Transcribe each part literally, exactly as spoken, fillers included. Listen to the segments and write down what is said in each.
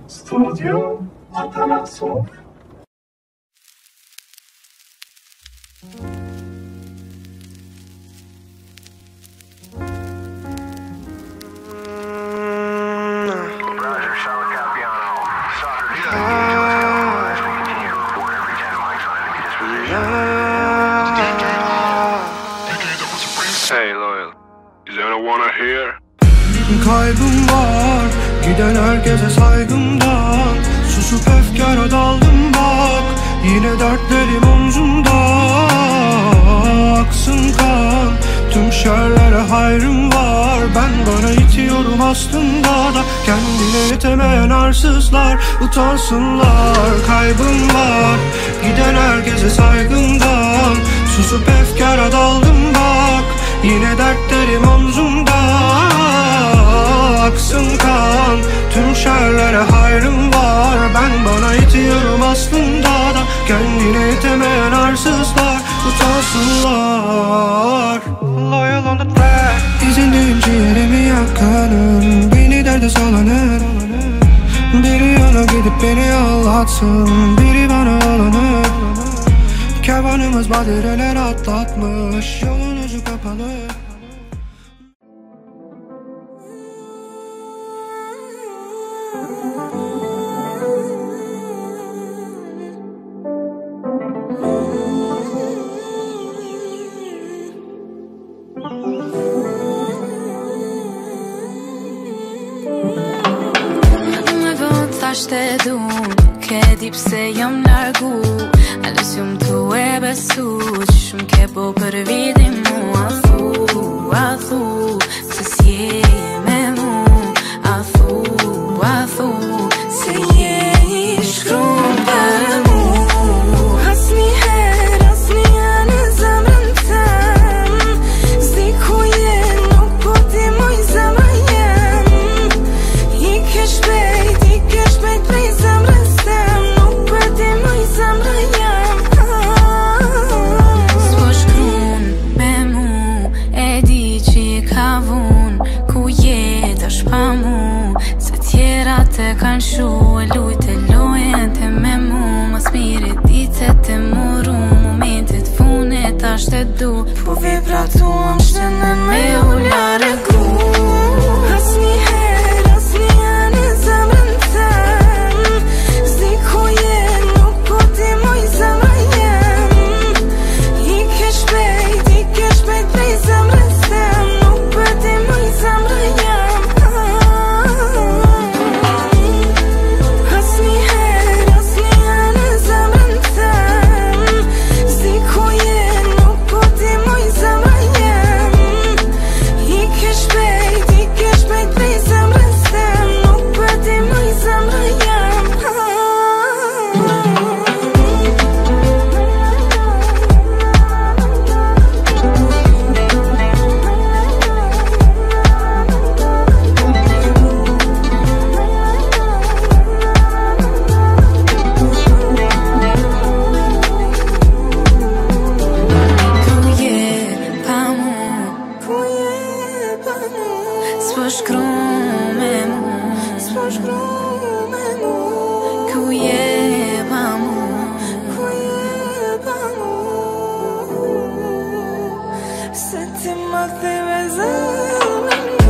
Studio Atanasov. Hey loyal, is anyone wanna hear? Kaybım var, giden herkese saygımdan. Susup efkara daldım bak, yine dertlerim omzumda. Aksın kan, tüm şerlere hayrım var. Ben bana itiyorum aslında da, kendine yetemeyen arsızlar utansınlar. Kaybım var, giden herkese saygımdan. Susup efkara daldım bak, yine dertlerim omzumda. Aksın kan, tüm şerlere hayrım var. Ben bana itiyorum aslında da, kendine yetemeyen arsızlar utansınlar. Loyal on the track, İzindeyim ciğerimi yakanım, beni derde salanır. Biri yana gidip beni ağlatsın, biri bana olanır. Kervanımız badireler atlatmış, yolun ucu kapalı. Shtedun, ke di pse jam largu. Alës jom tu e besu, që shumë ke po për vidin mu. A thu, a thu, se s'je me mu. A thu, a thu, se je i shkrum për mu. Asni her, asni janë zemrën tem. Zdi ku je, nuk po ti moj zemrë jem. I ke shpejt, i ke shpejt prej zemrës tem. Nuk po ti moj zemrë jem. S'po shkrun me mu, e di që i ka vun. Ku je tash pa mu, se tjera te kan shu. E lujt e lojen te me mu, mas mire ditë te muru. Momentet funet tash te du, po vibratuam shtenen me u largu. Asni her, asni janë zemrën tem. Zdi ku je, nuk po ti moj zemrë jem. I ke shpejt, i ke shpejt prej zemrës tem. Nuk po ti moj zemrë jem. Asni her, asni janë zemrën tem. Zdi ku je, nuk po ti moj zemrë jem. I ke shpejt, i ke shpejt prej zemrës tem. Nuk po ti moj zemrë jem. Ku je pa mu, ku je pa mu. S'po shkrum me mu, s'po shkrum me mu. Ku je pa mu, ku je pa mu. Se ti më theve zemrën mu.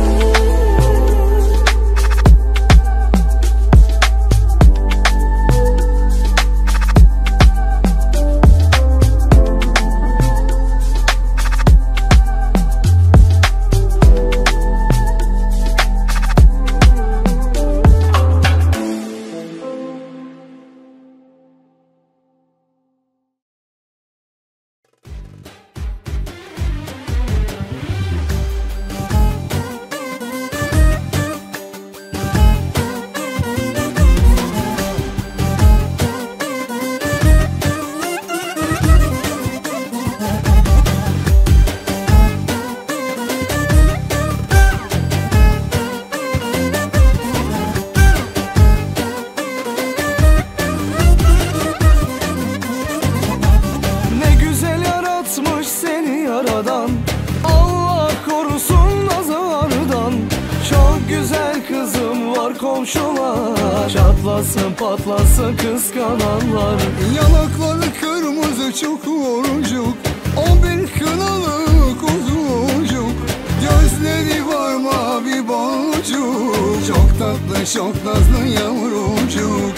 komşular. Çatlasın patlasın kıskananlar. Yanakları kırmızı çukurcuk, on bir kınalı kuzucuk. Gözleri var mavi boncuk, çok tatlı çok nazlı yavrucuk.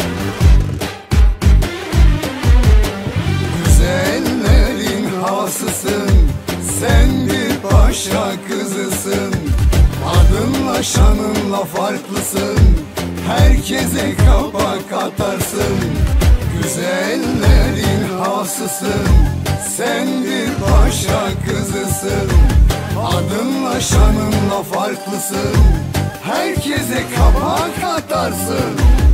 Güzellerin havasısın, sen bir paşa kızısın. Adınla şanınla farklısın, herkese kapak atarsın. Güzellerin havasısın, sen bir paşa kızısın. Adınla şanınla farklısın, herkese kapak atarsın.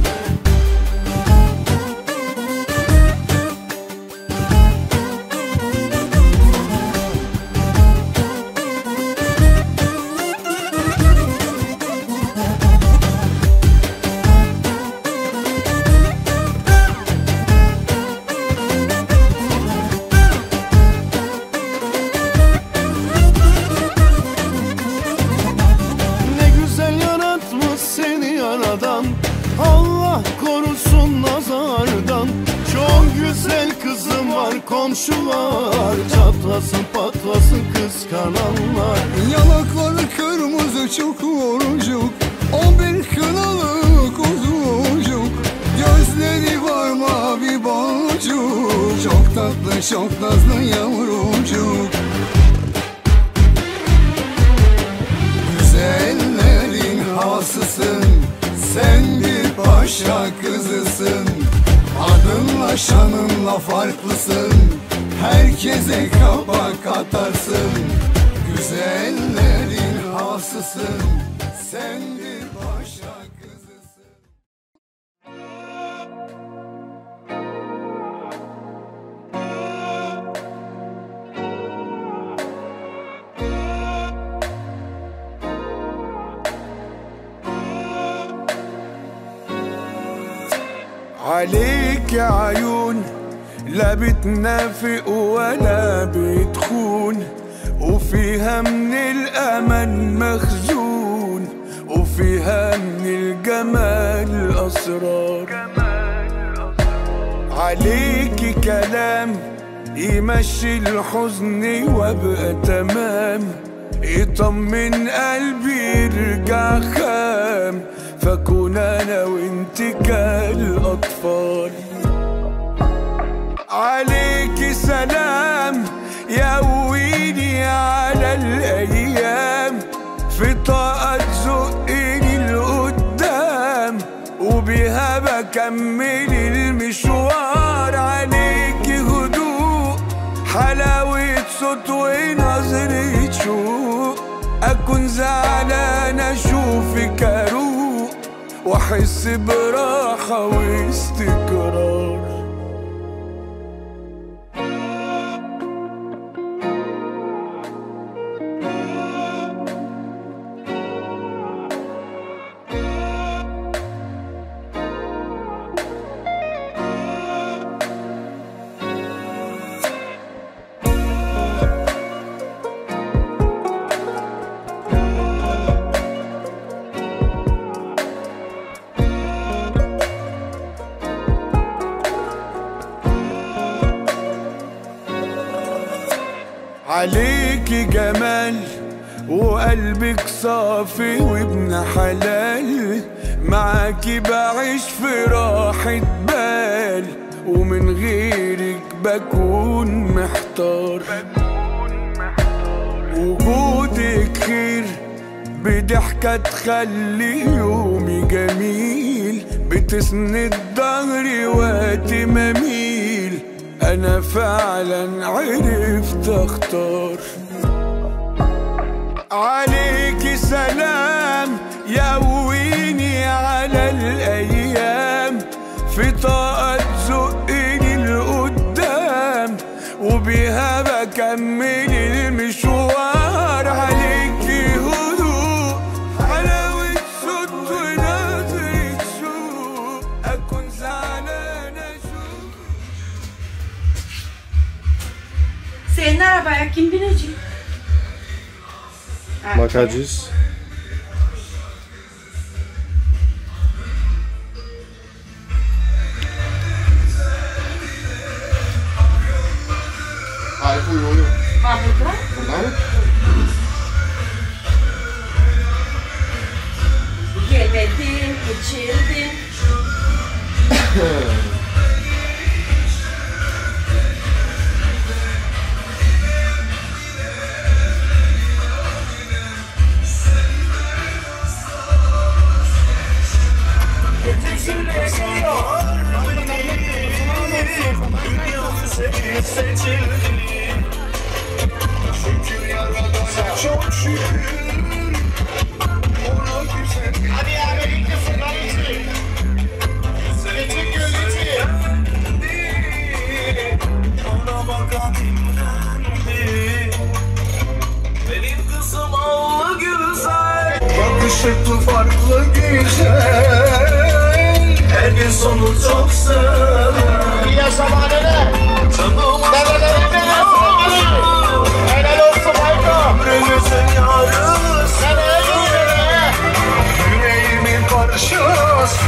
Allah korusun nazardan. Çok güzel kızım var komşular. Çatlasın patlasın kıskananlar. Yanakları kırmızı çukurcuk, on bir kınalı kuzucuk. Gözleri var mavi boncuk, çok tatlı çok nazlı yavrucuk. Güzellerin havasısın, sen bir paşa kızısın. Adınla şanınla farklısın, herkese kapak atarsın. Güzellerin havasısın, sen bir paşa kızısın. عليك يا عيون لا بتنافق ولا بتخون، وفيها من الأمل مخزون، وفيها من الجمال أسرار. عليكي كلام يمشي الحزن وابقى تمام، يطمن قلبي يرجع خام، فكون انا وانت كالاطفال. عليكي سلام يقويني على الايام، في طاقة تزقني لقدام، وبيها بكمل المشوار. عليكي هدوء حلاوة صوت ونظرة شوق، اكون زعلان اشوفك اروق، واحس براحة واستقرار. عليكي جمال وقلبك صافي وابن حلال، معاكي بعيش في راحة بال، ومن غيرك بكون محتار. وجودك خير بضحكة تخلي يومي جميل، بتسند ظهري وقت ما اميل، أنا فعلا عرفت أختار. عليكي سلام يقويني على الأيام، في طاقة تزقني لقدام، وبيها بكمل المشوار. عليكي هدوء حلاوة صوت ونظرة شوق، أكون زعلان أشوف. Senin arabaya kim binecek? Bakacağız. lan. Yemedin, içirdin. Şükür yaradana çok şükür. Ona güzel. Hadi ya benim kızım lan içi. Geçin göl içi. Ona bakan imrendi. Benim kızım Allah güzel. Yakışıklı farklı güzel. Her gün sonu çok sever. İyi yaşama nene. Canım helal olsun Hayko. Ömrümüzün yarısı. Seneye geliyor. Yüreğimin parçası.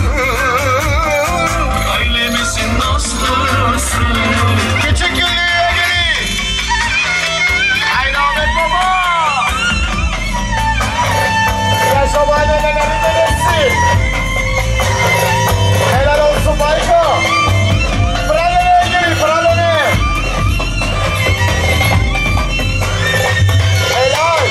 Ailemizin aslısı. Küçük güllüye gelin. Haydi Ahmet baba. Yaşa bahanelerin dedesi. Helal olsun Hayko. Pralene gelin pralene. Helal.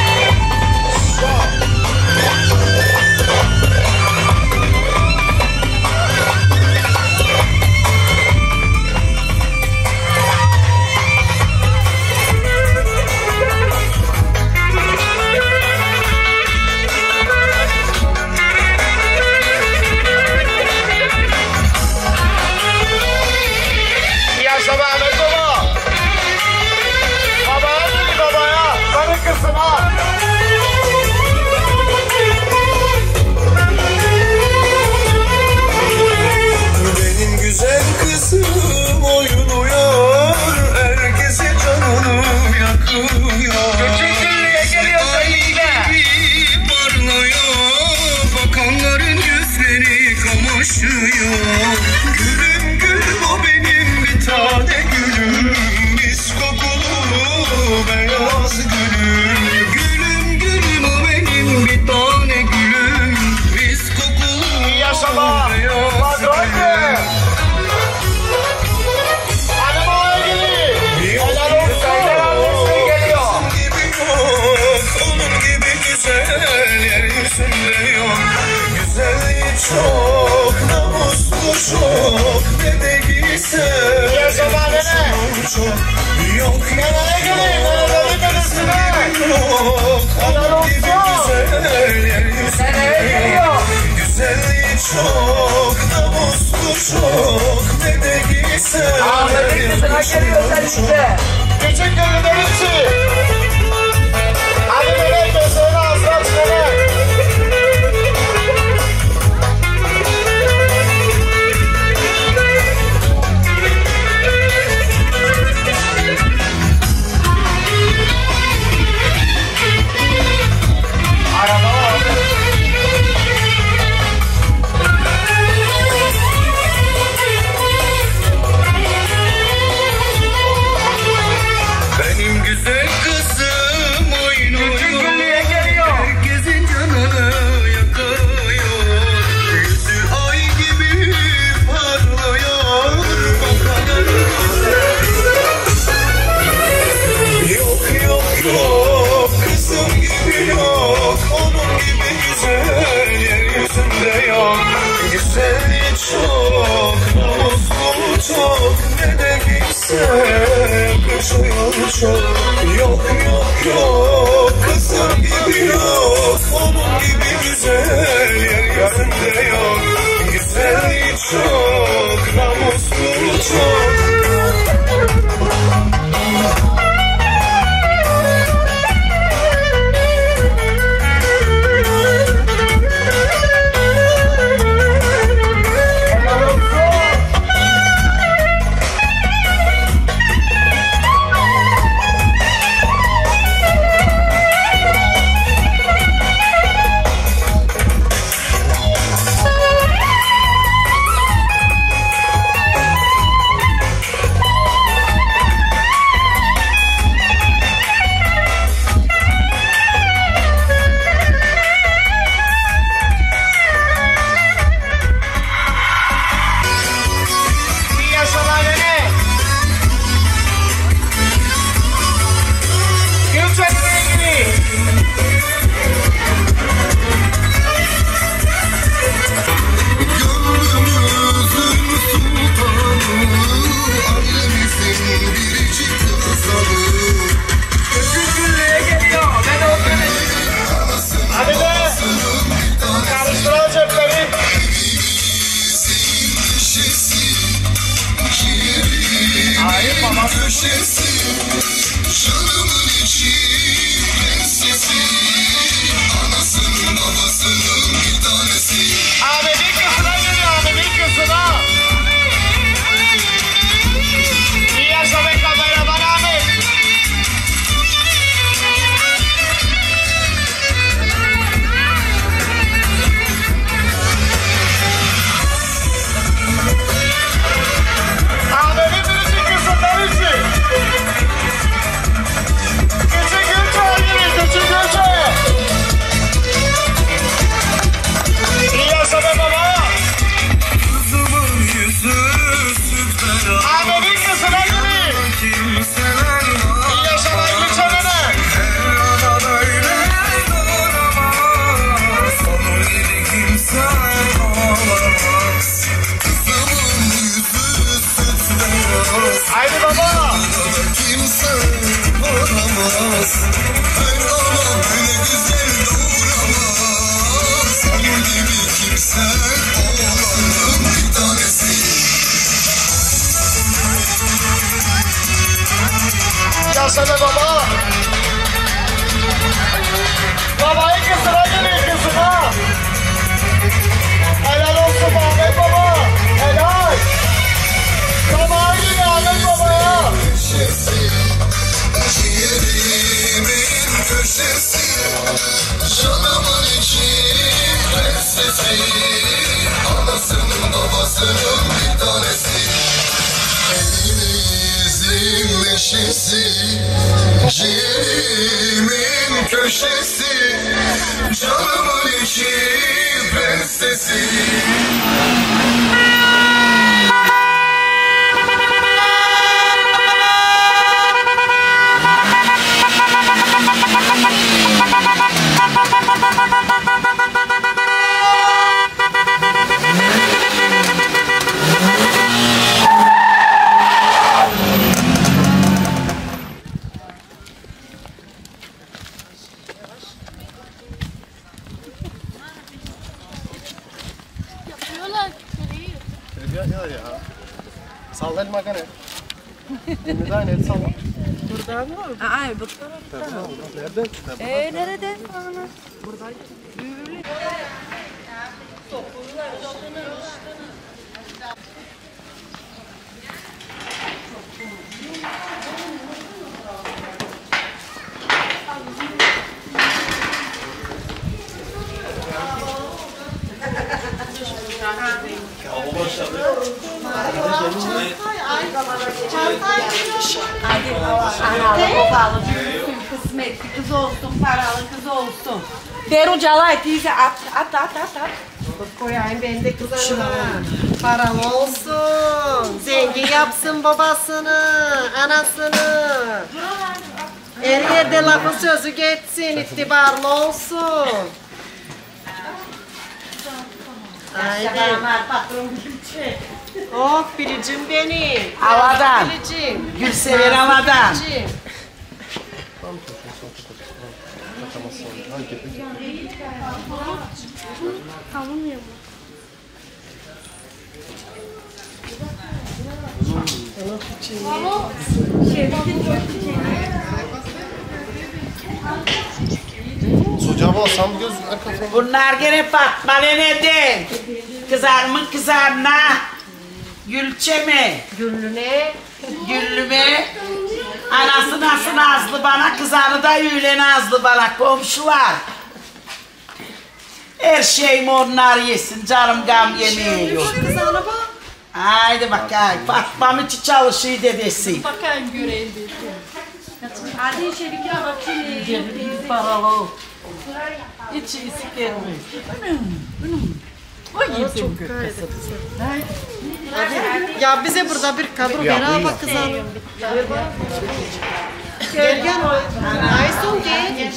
Yaşa be Ahmet baba. Babaya dedi babaya. Karı kızım ha. Benim güzel kızım oyun uyar. Herkese canını yakıyor. Küçük güllüye geliyor seninle. Parlıyor. Bakanların yüzleri kamaşıyor. Gülüm gülüm o benim bir tane gülüm. Mis kokulu beyaz gülüm. Gülüm gülüm o benim bir tane gülüm. Mis kokulu yaşama beyaz gülüm. Hadi bana gelin. Helal olsun. Annesi geliyor. Gibi yok. Onun gibi güzel yeryüzünde yok. Güzelliği çok, namuslu çok. Ne de giysen yaşama nene. Çok yok. Neneye gelin. Nenelerin dedesine. Yok. Onun gibi güzel yeryüzünde yok. Güzelliği çok, namuslu çok. Ne de giysen Ahmet'in kızına geliyor seninle. küçük güllülerin içi. Hadi nene gözlerini ağzına aç nene. Araba var. Benim güzel kızım oynuyor. Herkesin canını yakıyor. Yüzü ay gibi parlıyor. Bakanın yok yok yok. Kızım gibi yok. Onun gibi güzel yeryüzünde yok. Güzelliği çok, namuslu çok. Ne de giysen kaçıyor çok. Yok yok yok. Kızım gibi yok. Onun gibi güzel yeryüzünde yok. Güzelliği çok, namuslu çok. köşesi, canımın içi prensesi, anasının babasının bir tanesi. Elimizin neşesi, ciğerimin köşesi, canımın içi prensesi. Ya ya ya. Salla el makane. Neden el salla? Buradan mı? Aa, bu taraftan. Nerede? Ee, nerede? Buradan. Kısmet kız olsun, paralı kız olsun. Deru calay teyze at at at at at. Koyayım ben de kızana. Paralı olsun. Zengin yapsın babasını, anasını. Her yerde lafın sözü geçsin, itibarlı olsun. Haydi. Patron Gülçe. Oh biricim benim. Havadan. Biricim. Gülsever havadan. Biricim. Sucuğa bassam göz arkasına. Bunlar gene patmalı neden? Kızar mı kızarına? Gülçe mi? Güllü ne? Güllü mü? Anası nasıl nazlı bana, kızarı da öyle nazlı bana, komşular. Her şeyim onlar yesin, canım gam yemeği yok. Kızana bak. Haydi bakayım, Fatma'm içi çalışıyor dedesi. Bakayım göreyim bir. Hadi içeri gir bakayım. Cebim paralı. İçi isik gelmiş. O yedim gökası. Ya bize burada bir kadro ver bak kızana. Gel gel. Aysun gel.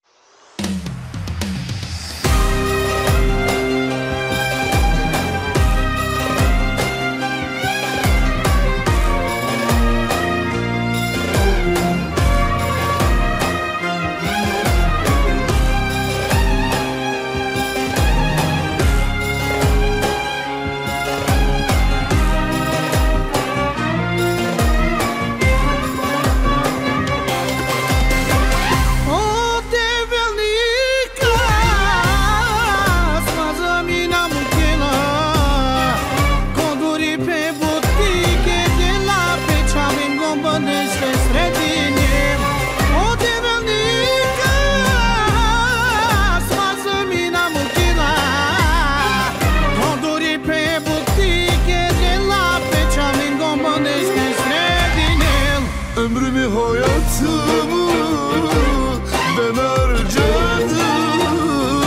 Ömrümü hayatımı ben harcadım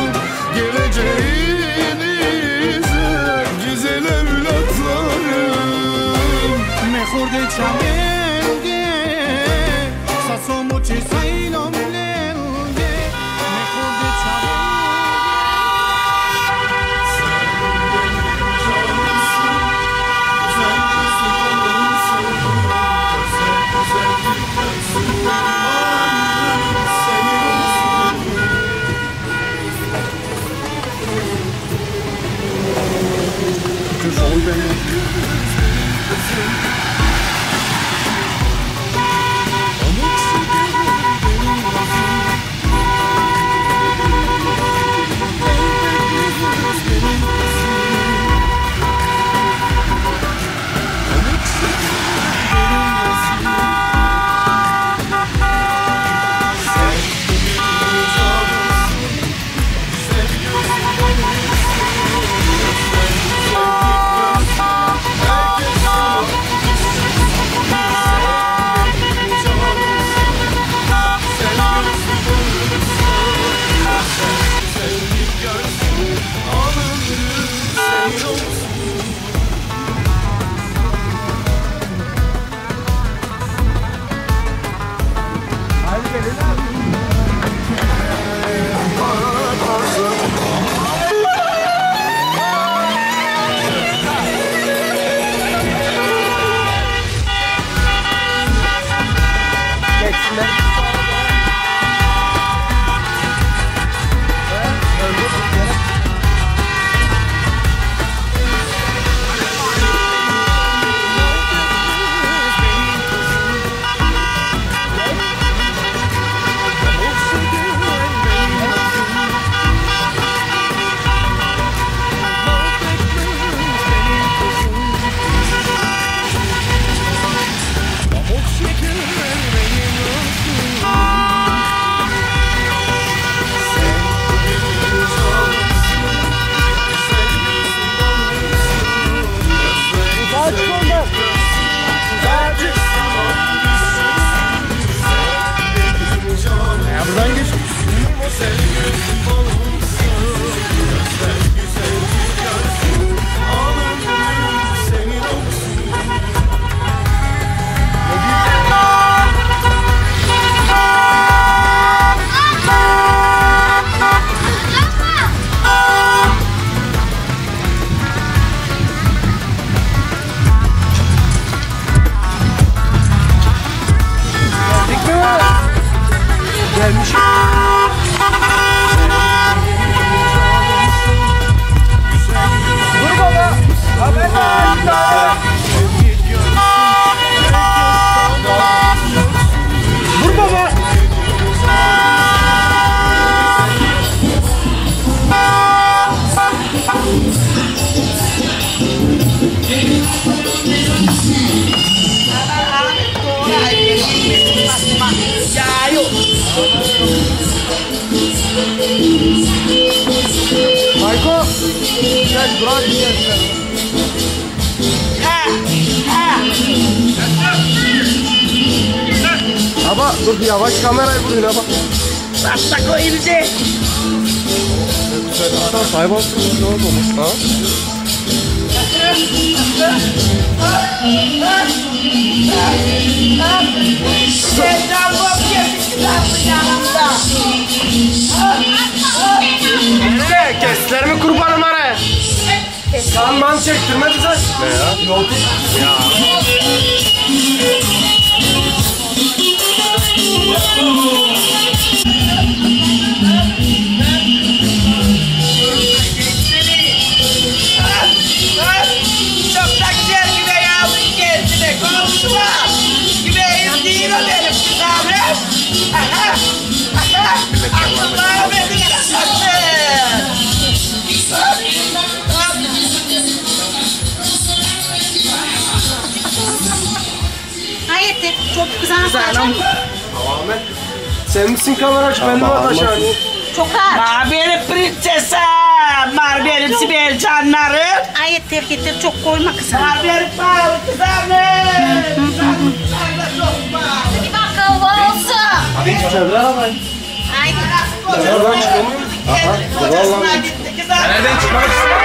geleceğinize güzel evlatlarım. Mejor de chamenge, sasomo chisailom lenge. Mejor de güzel gözüm olsun, gözler güzel çıkarsın, alın gönül senin olsun. Gelmişim. Dur baba. Haber ver. Dur baba. Mayko, gel bırak gel. Aba dur yavaş kamerayı vurun aba. Rasta koyayım bize. Sen sahip olsun ne oldu ha? Sevdam bu kesiştiler yanımda. Ne? Kestiler mi kurbanım araya? Kan man çektirme bize. Ne ya? Yok. Ya. Çok da güzel güne yavrum kendine konuşma. Güveyim değil o benim kızım. Aha. Aha. Allah'ım beni yaşasın. Hayır, çok güzel. Canım. Ahmet. Sen misin kameracı? Ben de var aşağı. Çok rahat. Mar benim prensesem. Mar benim Sibel canlarım. Hayır, terk ettir, çok koyma kızım. Mar benim bağlı kızarım. Kızarım da çok bağlı. Hadi bak kahvaltı. Hadi çevre arabayı. Haydi. Nereden çıkamıyor? Aha. Kocasına gitti kızarım. Nereden çıkmak istiyor?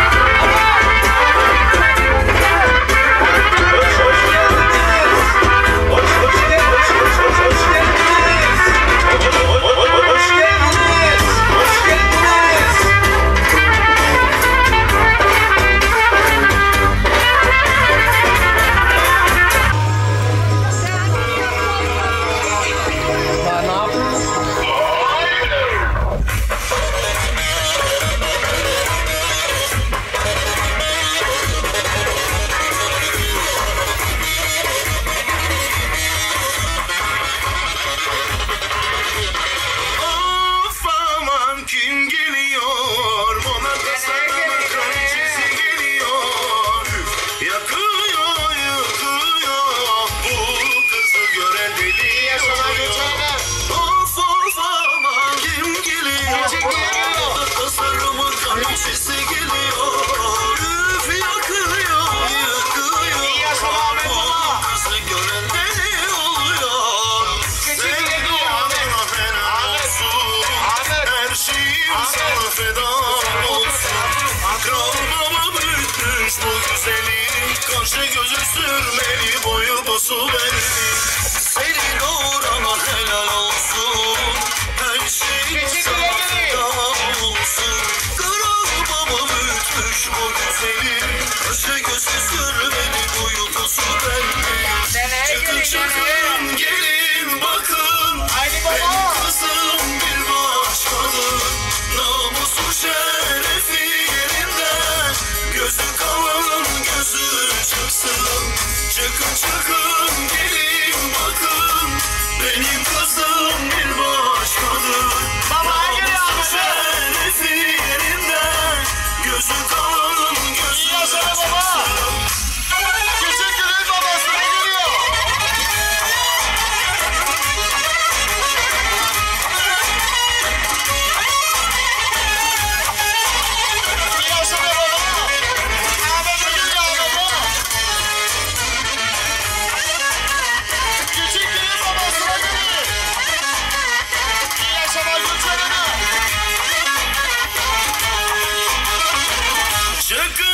Çıkın çıkın gelin bakın, benim kızım bir başkadır. Baba geliyor şerefi yerinden, gözü kalın gözü çıksın. Teşekkür ederim babasına geliyor.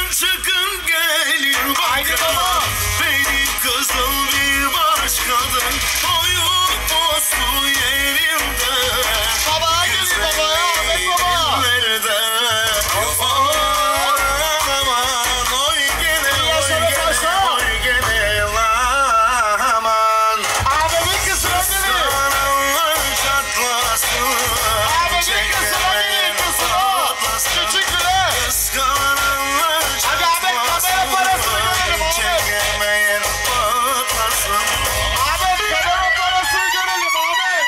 Çıkın çıkın gelin bakın. Benim kızım bir başkadır. Boyu postu yerimde. Baba gelin baba ya Ahmet baba. Nerede? Aman aman oy gene oy gene oy gene aman. Abimin kızına gelin. Kıskananlar çatlasın. Abimin kızına gelin kızına. Küçük bile. Kıskananlar Hadi Ahmet kamera parasını görelim Ahmet. çekemeyen patlasın. Ahmet kamera parasını görelim Ahmet.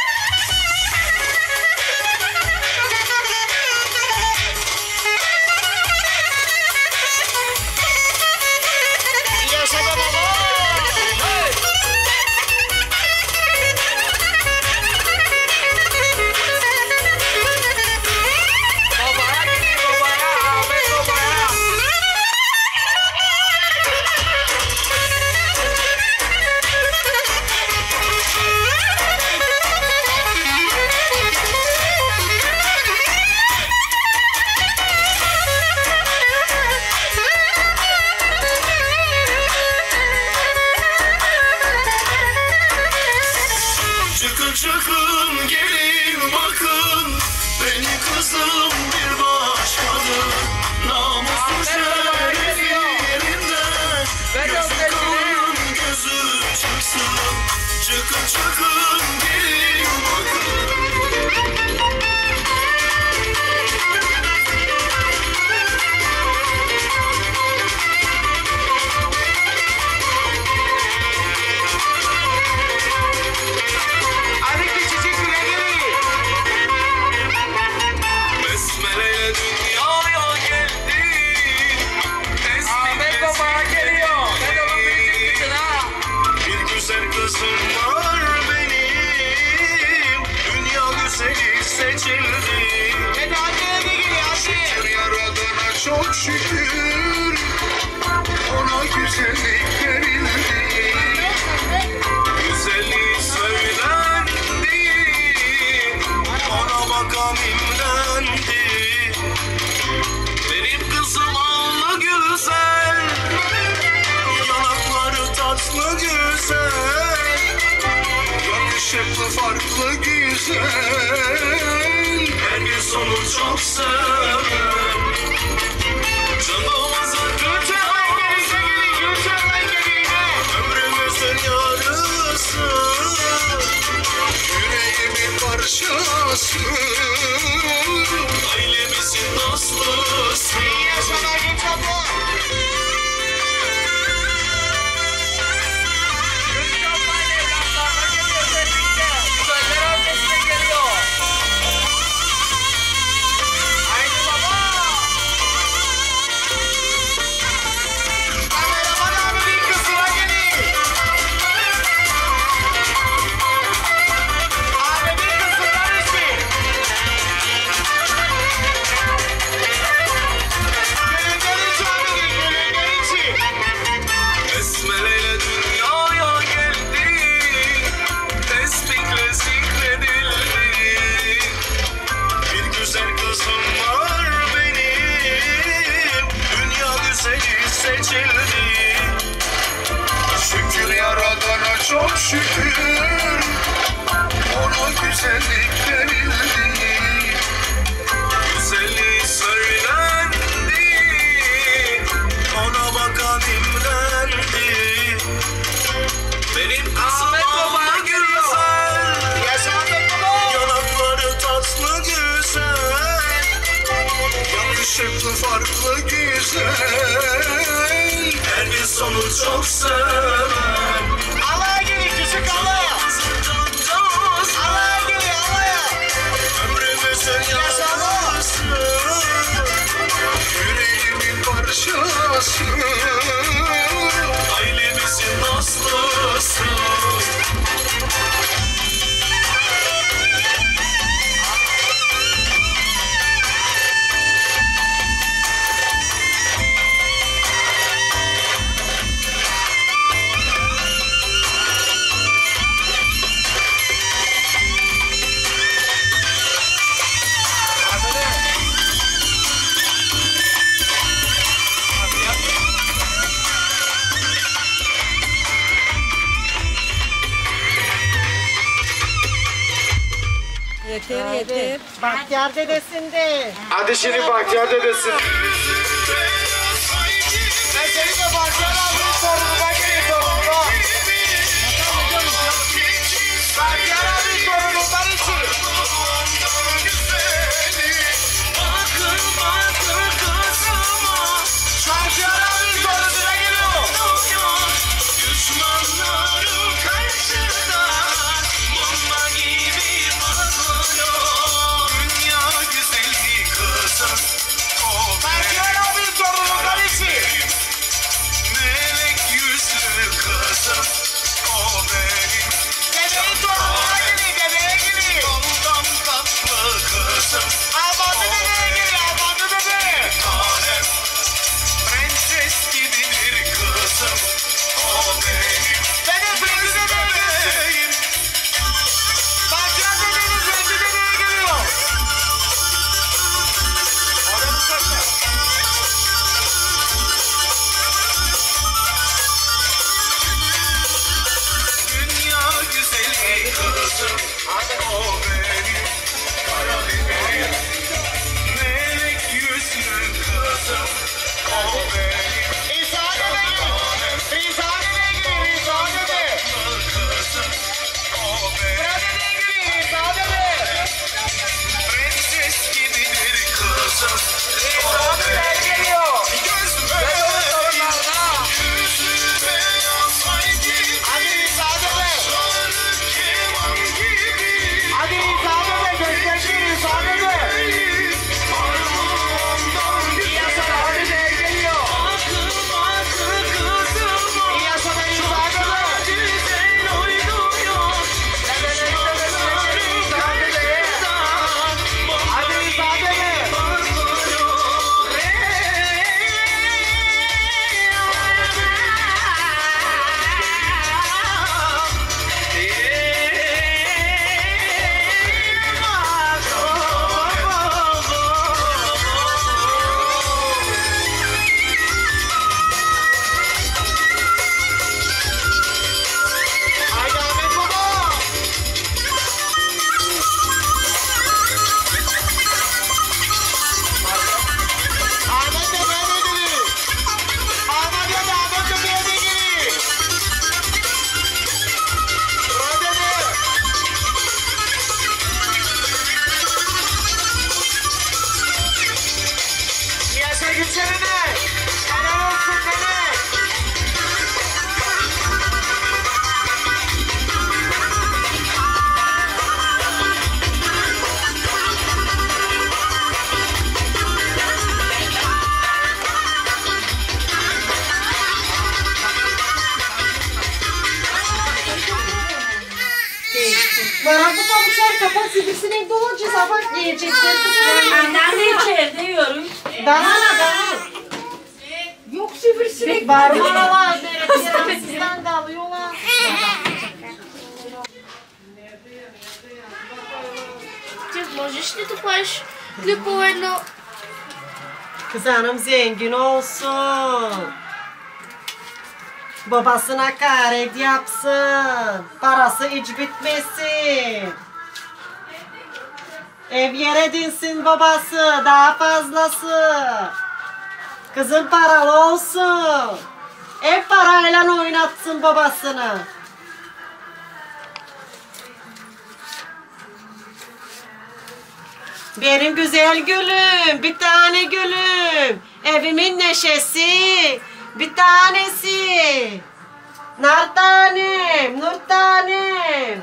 Yaşa be baba. Hey. Babaya gidiyor babaya. Ahmet babaya. Çıkın çıkın gelin bakın. Benim kızım bir başkadır. Namusu şerefi yerinde. Gözü kılın gözü çıksın. Çıkın çıkın gelin bakın. Hadi küçücük güle gelin. Besmeleyle dünyaya geldin. Ahmet babaya geliyor. Ben onun biricik kızın ha. Bir güzel kızım var benim. Dünya güzeli seçildi. Ben de anneye de geliyor hadi. Bir yaradana çok şükür. Ona güzellik verildi. Güzelliği söylendi. Ona makam imlendi. Benim kızım allı güzel. Yanakları tatlı güzel. Yakışıklı farklı güzel. Her bir sonu çok severim. Canımızı Gülşen'den gelirse gelin. Gülşen'den gelin ha. ömrümüzün yarısı. Yüreğimin parçası. Ailemizin dostusu. İyi yaşamak inşallah. Gülşen'den evlatlarına geliyor özellikle. Güzeller ötesine geliyor. Haydi baba. Kameraman abimin kızına gelin. Abimin kızından için. Gönülden için abinin, gönülden için. Besmeleyle dünyaya geldi. Tesbihle zikredildi. Bir güzel kızım var benim. Dünya güzeli seçildi. Şükür yaradana çok şükür. Ona güzellik verildi. Güzelliği söylendi. Ona bakan imlendi. Benim kızım Ahmet baba allı geliyor. güzel. Yaşa Ahmet baba. Yanakları tatlı güzel. Yakışıklı farklı güzel. Her bir sonu çok sever. Alaya gelin küçük alaya. Alaya gelin alaya. Ömrümüzün yarısı. Yüreğimin parçası. Ailemizin dostusu. Yeter yeter. Bahtiyar dedesinde. Hadi şimdi Bahtiyar dedesin. Ben seni de Bahtiyar abinin sorununa gireyim sorununa. Bahtiyar abinin sorunundan için. Bahtiyar abinin sorununa geliyor. Düşmanlarım karşıda bomba gibi patlıyor. Dünya güzeli kızım. Bahtiyar abinin sorunundan için. Melek yüzlü kızım. O benim. Dedenin sorununa geliyor, dedeye geliyor. Ondan tatlı kızım. Almadı dedeye geliyor, almadı dedeye. Tanem. Prenses gibi bir kızım. O benim. Dede Frengi dedeye gelsin. Bahtiyar dedenin Frengi dedeye geliyor. Oraya mı sakla? Dünya güzeli kızım. O benim. Kara biberim. Melek yüzlü kızım. O benim. İsa dede geliyor. İsa dede geliyor, İsa dede. Kızım. O benim. Bırak dedeye geliyor, İsa dede. Prenses gibi bir kızım. İsa dede geliyor. Gözüme yüzü beyaz ay gibi. Hadi İsa dede. Sarı keman gibi. Hadi İsa dede, göstersin İsa dede. İyasa'da hadi dedeye geliyor. İyasa'da İsa dede. Dedelerin dedesine geliyor İsa dedeye. Hadi İsa dede. Haydi Ahmet baba. Ahmet de böyle geliyor. Ahmet de Ahmet de böyle geliyor. Bırak dedi. Yaşa güçlerine. Helal olsun dede. Bana bu pamuklar kapat sivrisinek dolanacağız sabah yiyecekler. Annem de içeride yiyorum. Dana dana. Yok sivrisinek var mı lan? Sizden de alıyorlar. Możesz nie tupać tylko Kız hanım zengin olsun. Babasına karet yapsın. Parası hiç bitmesin. Ev yer edinsin babası. Daha fazlası. Kızın paralı olsun. Ev parayla oynatsın babasını. Benim güzel gülüm, bir tane gülüm. Evimin neşesi, bir tanesi. Nar tanem, nur tanem.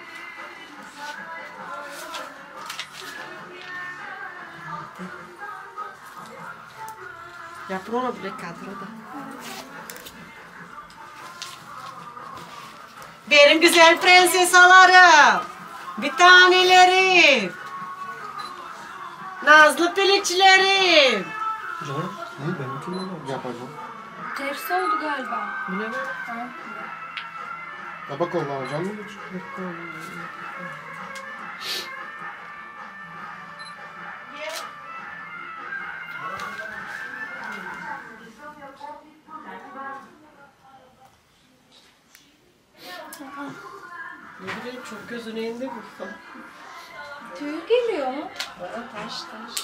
Yapın onu bile kadroda. Benim güzel prensesalarım, bir taneleri. Nazlı piliçlerim. Canım, ne benimkini ne yapacağım? Ters oldu galiba. Bu ne be? Ya bak Allah'a canım mı geçiyor? Ne bileyim çok gözüne indi bu. Tüy geliyor mu? Taş taş.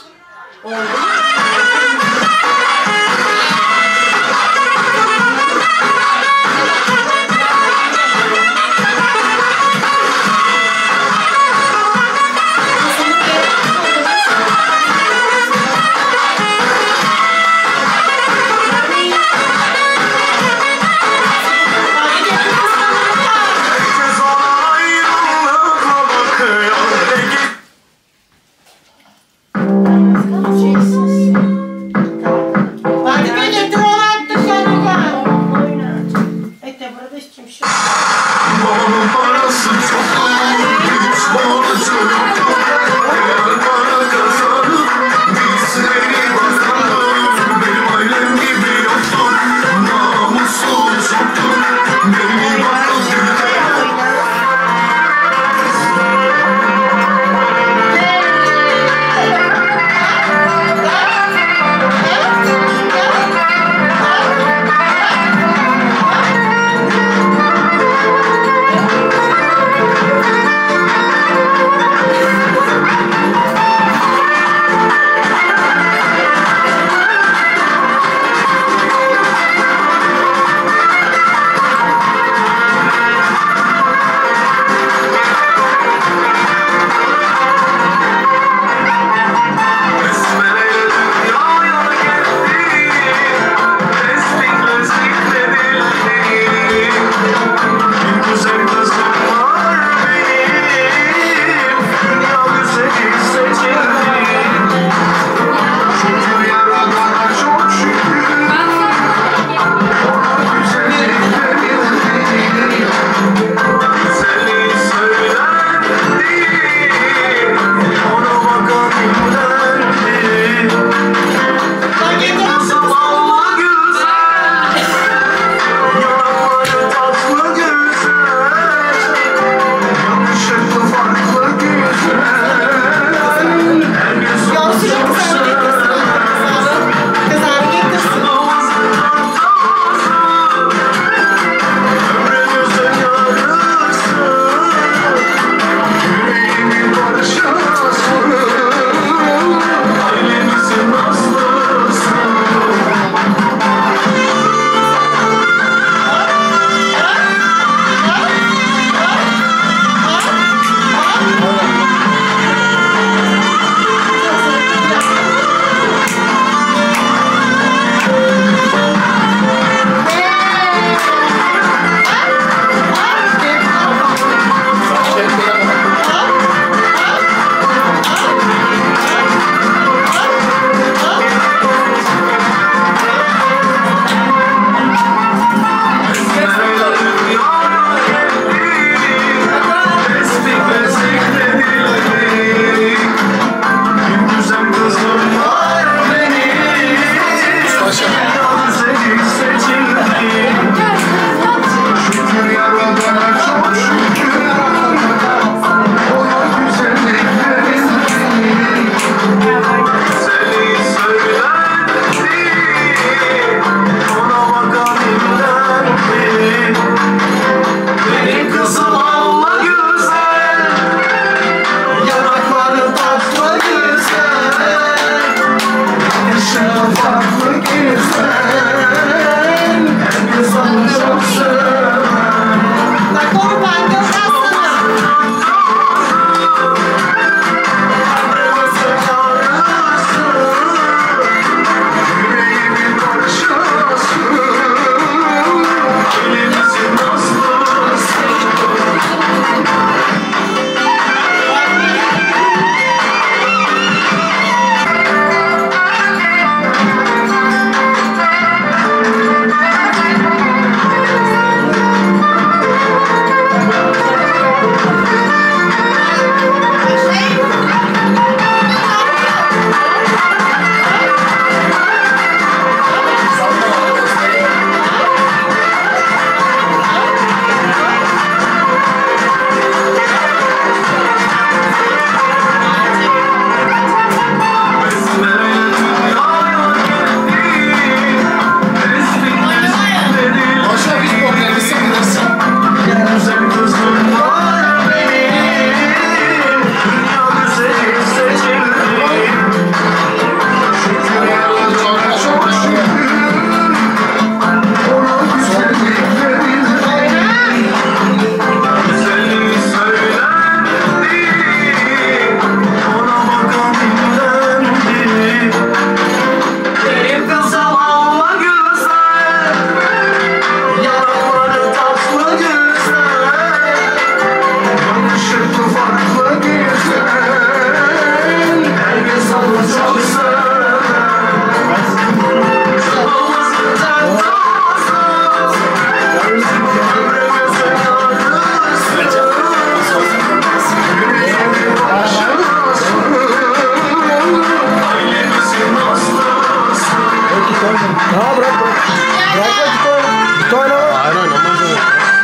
Ha bırak bırak. Bırak bırak git oyna. Git oyna. Hayır oynamaz öyle.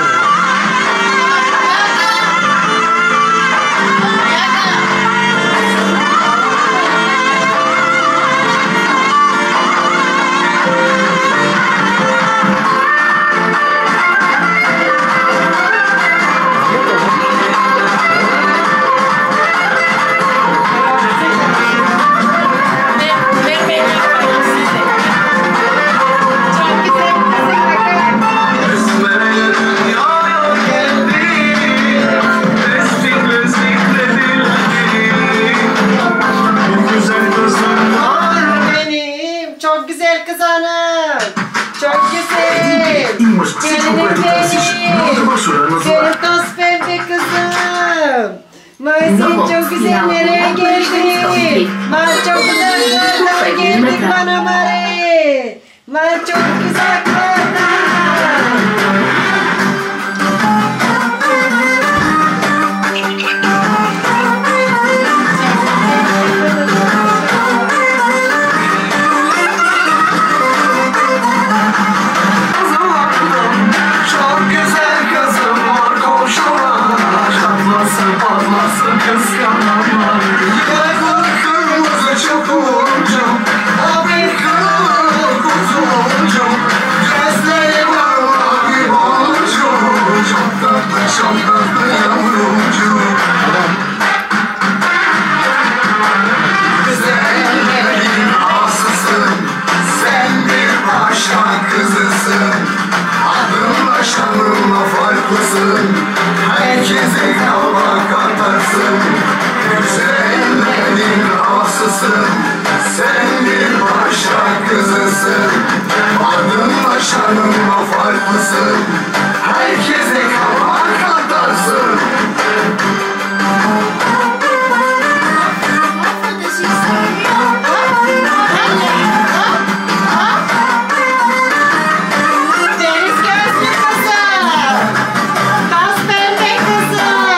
Çok güzel kız hanım. Çok güzel. Gelinim benim. Senin toz pembe kızım. Maysin çok güzel nereye geldin? May çok güzel kızlar geldin bana Mari. May çok güzel kızlar. Kıskanamam. Yanakları kırmızı çok olacağım. Abi kırmızı kuzu olacağım. Gözleri var mavi olacağım. Çok tatlı çok tatlı yavrucuğum. Güzellerin asısın. Sen bir paşa kızısın. Adınla şanınla farklısın. Herkese kavga katarsın. Güzellerin asısın. Sen bir paşa kızısın. Adınla şanınla farklısın. Herkese kavga katarsın. Deniz gözlü kızım. Toz pembe kızım.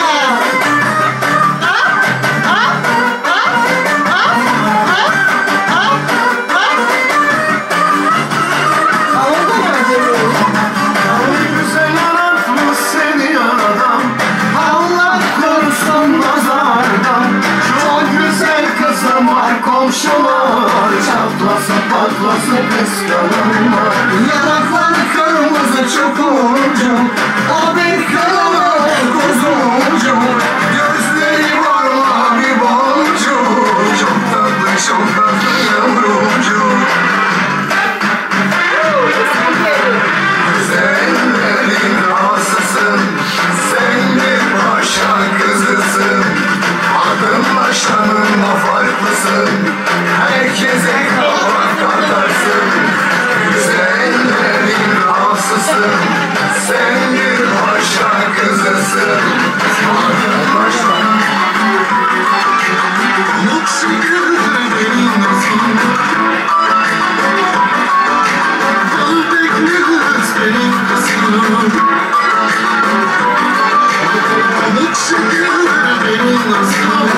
Güzel yaratmış seni yaradan. Allah korusun nazardan. Çok güzel kızım var komşular. Çatlasın patlasın kıskanırlar. Yanakları kırmızı çok olacağım. Abi kırmızı kuzu olacağım. Gözleri var mavi boncuk. Çok tatlı çok tatlı yavrucuğum. Güzellerin asısın. Sen bir paşa kızısın. Adınla şanınla farklısın. Herkese kavga katarsın. Güzellerin asısın. Sen bir paşa kızısın. Adınla şanınla yok şükür benim nasıl. Baldekli kız benim kızım. Yok şükür benim nasıl.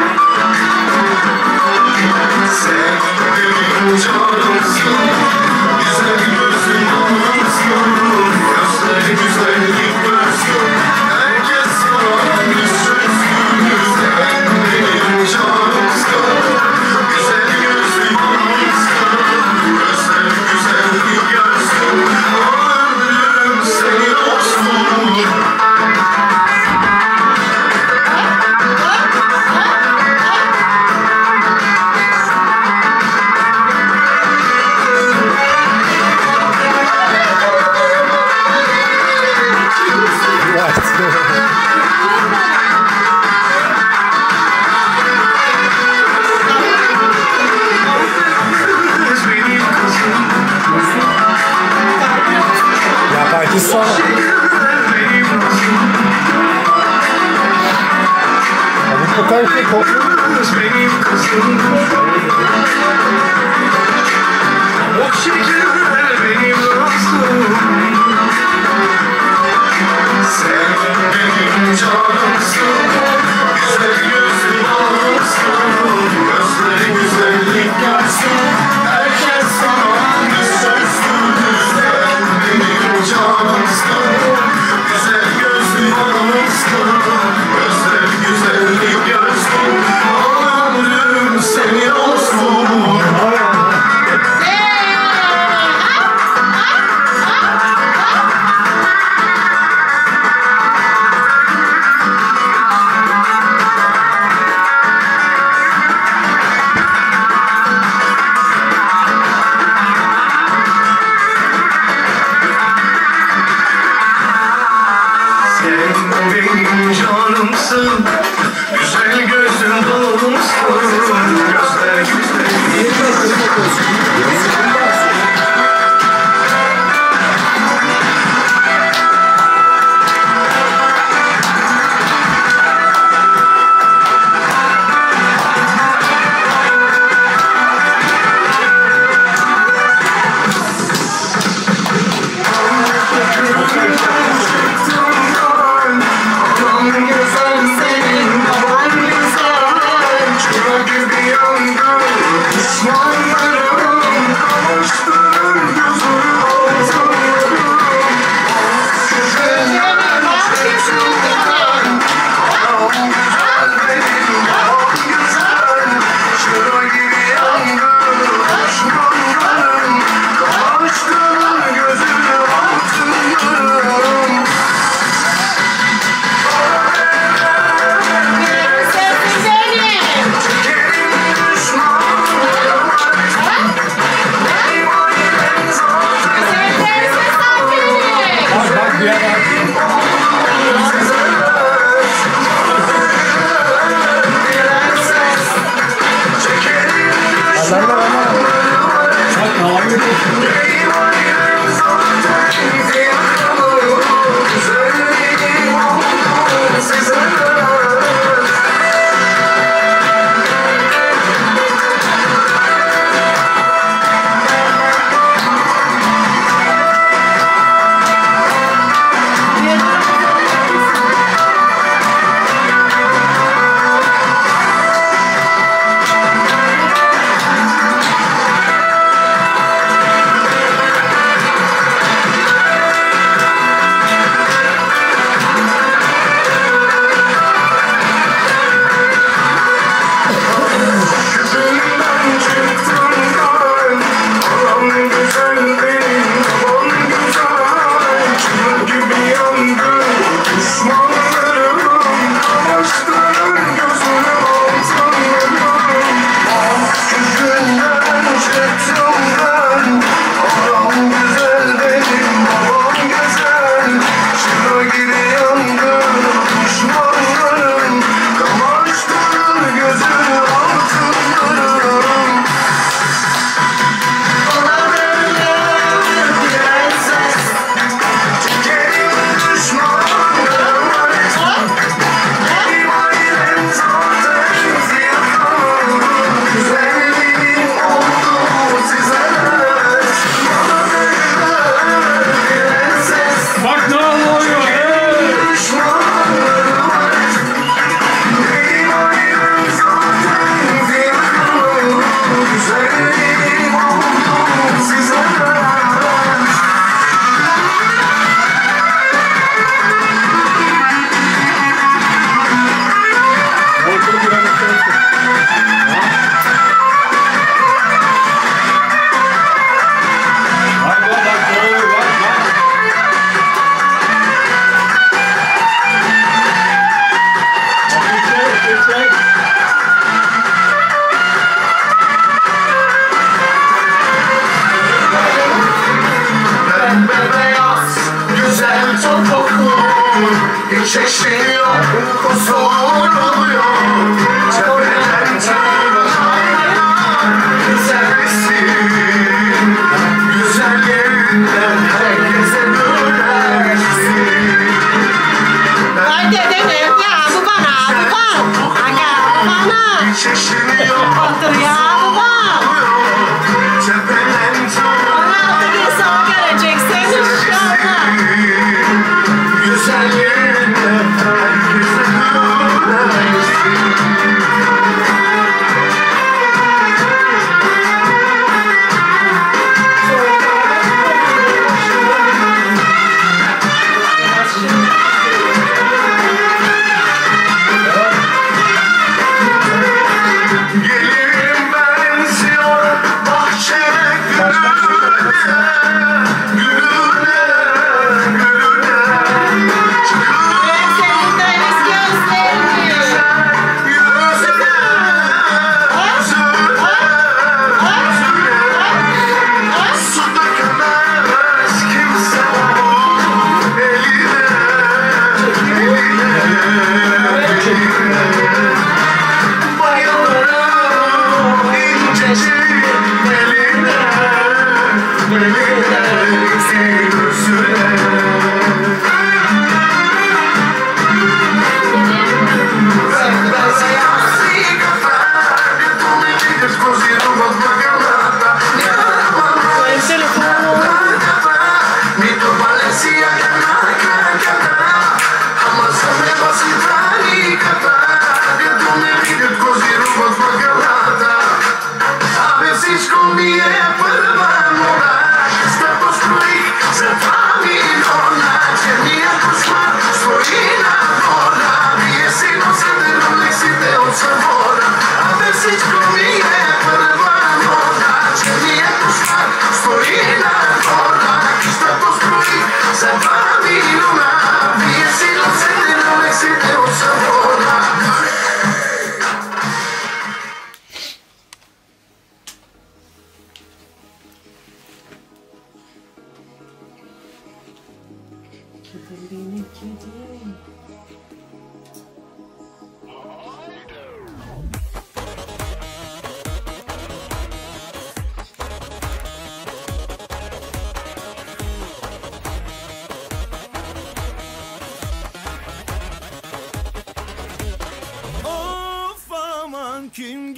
Sen benim canımsın. Güzel gözün anımsın. Gözler güzellik görsün. Herkes sana düşürsün. Sen benim canımsın. Güzel gözün anımsın. Gözler güzellik görsün. Ömrüm senin olsun. Ya Pakistan. Bu kadar ki Benim kızım. Çok şeker benim dostum. Sen benim canımsın. Güzel gözlü balımsın. Gözleri güzellik görsün. Herkes sana düşsün. Çeşmiyor, huzur oluyor. Tepeden tırnağa güzelsin. Güzel yerinden herkese dönersin. Ay dedem ya bu bana, bu bana. Aga bu bana. Çeşmiyor, Otur ya bu bana. tepeden tırnağa Ona bir gün sana geleceksin inşallah. güzel yerinden herkese dönersin. Gelirim benziyor bahçe gülüne, gülüne, gülüne. Ben senin deniz gözlerini. Yüzüne, yüzüne, su dökemez kimse onun eline, eline, eline. Bayılırım incecik beline, beline, gözüne.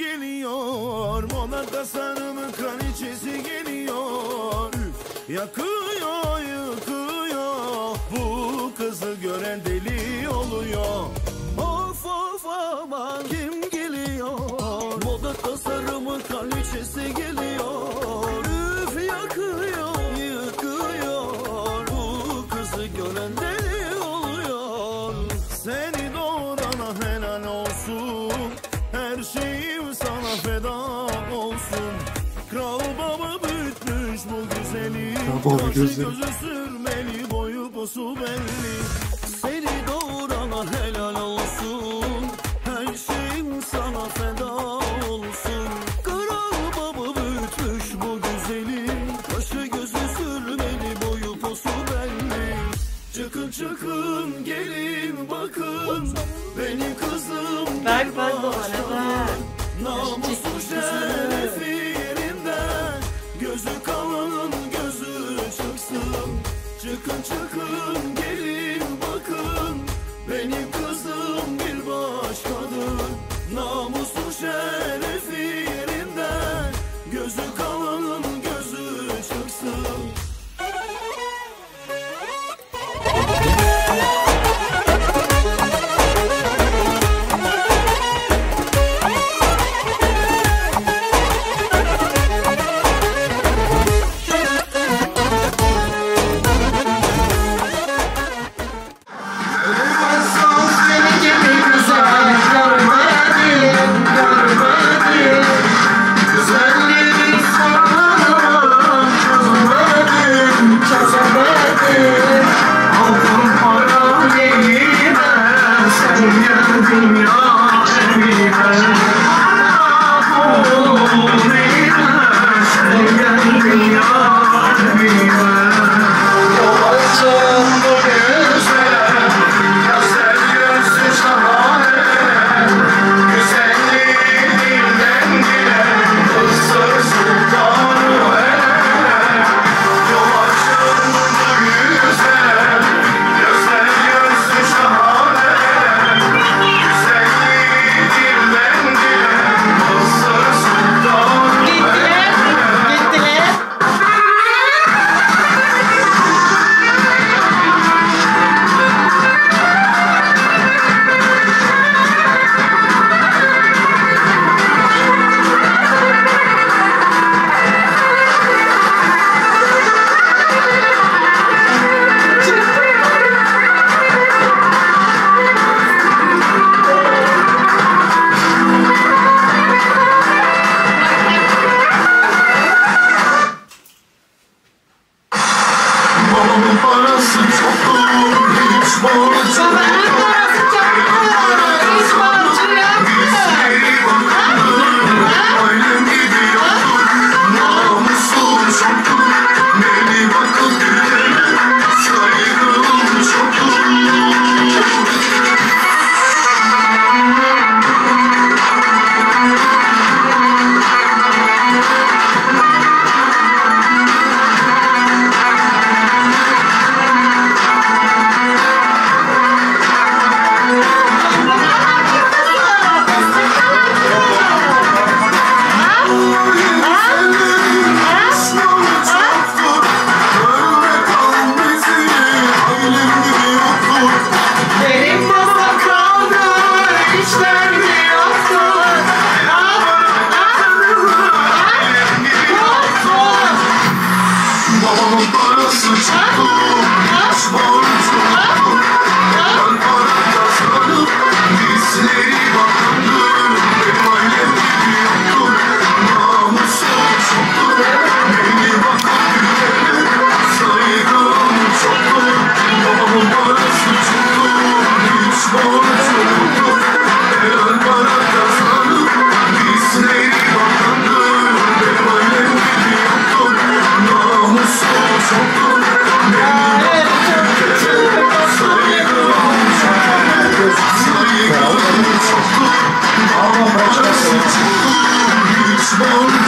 geliyor, moda tasarımı kraliçesi geliyor. Üf, yakıyor yıkıyor, bu kızı gören deli oluyor. Of of aman kim geliyor, moda tasarımı kraliçesi geliyor. Üf, yakıyor yıkıyor, bu kızı gören deli oluyor. Seni doğurana helal olsun, her şeyim sana feda olsun. Kral baba büyütmüş bu güzeli, kaşı gözü sürmeli, boyu posu belli. Seni doğurana helal olsun, her şeyim sana feda olsun. Kral baba büyütmüş bu güzeli, kaşı gözü sürmeli, boyu posu belli. Çıkın çıkın gelin bakın, benim kızım bir başka. Namusu şerefi yerinden, gözü kalın gözü çıksın. Çıkın çıkın gelin bakın, benim kızım bir başkadır. Namusu şerefi yerinden, gözü kalın gözü çıksın. Ama başkası çok hiç